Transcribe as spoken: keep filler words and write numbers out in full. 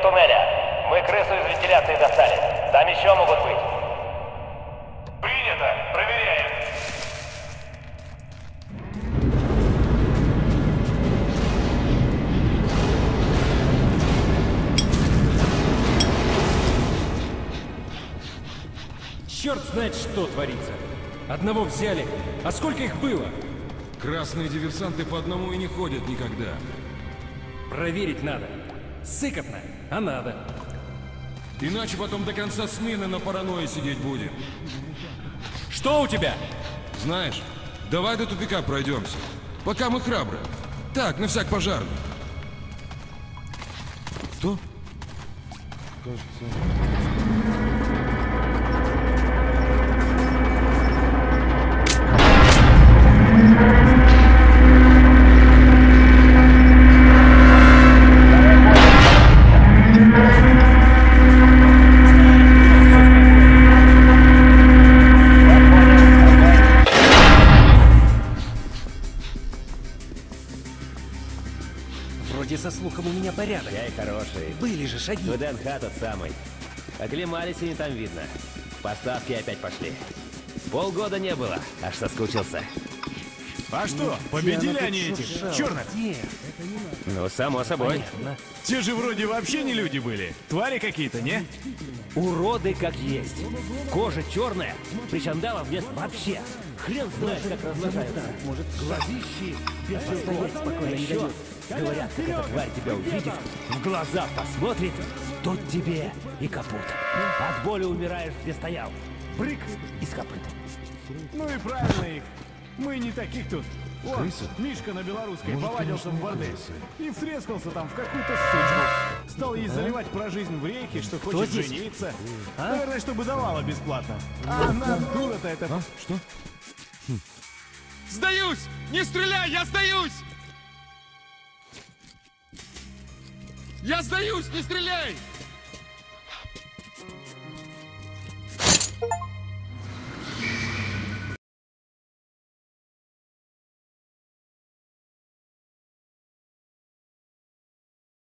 туннеля. Мы крысу из вентиляции достали. Там еще могут быть. Принято. Проверяем. Черт знает, что творится. Одного взяли. А сколько их было? Красные диверсанты по одному и не ходят никогда. Проверить надо. Сыкотно, а надо. Иначе потом до конца смены на паранойи сидеть будем. Что у тебя? Знаешь, давай до тупика пройдемся. Пока мы храбры. Так, на всяк пожарный. Кто? Кажется... Вроде со слухом у меня порядок. Чай хороший. Были же шаги. ВДНХ тот самый. Оклемались и не там видно. Поставки опять пошли. Полгода не было, аж соскучился. А что, победили они этих черных? Ну, само собой. Понятно. Те же вроде вообще не люди были. Твари какие-то, не? Уроды как есть. Кожа черная, причандалов нет вообще. Хрен знает, как размножаются. Может, глазищи без постоять спокойно не дают. Говорят, как эта тварь тебя увидит, в глаза посмотрит, тут тебе и капут. От боли умираешь, где стоял. Брык из копыт. Ну и правильно их. Мы не таких тут. Вон, Крыса? Мишка на белорусской Может, повадился конечно, в бордель. крысы. И втрескался там в какую-то сучку. Стал ей заливать про жизнь в рейке, что хочет здесь? жениться. Наверное, чтобы давала бесплатно. А она, дура-то это... А? Что? Сдаюсь! Не стреляй, я сдаюсь! Я сдаюсь, не стреляй!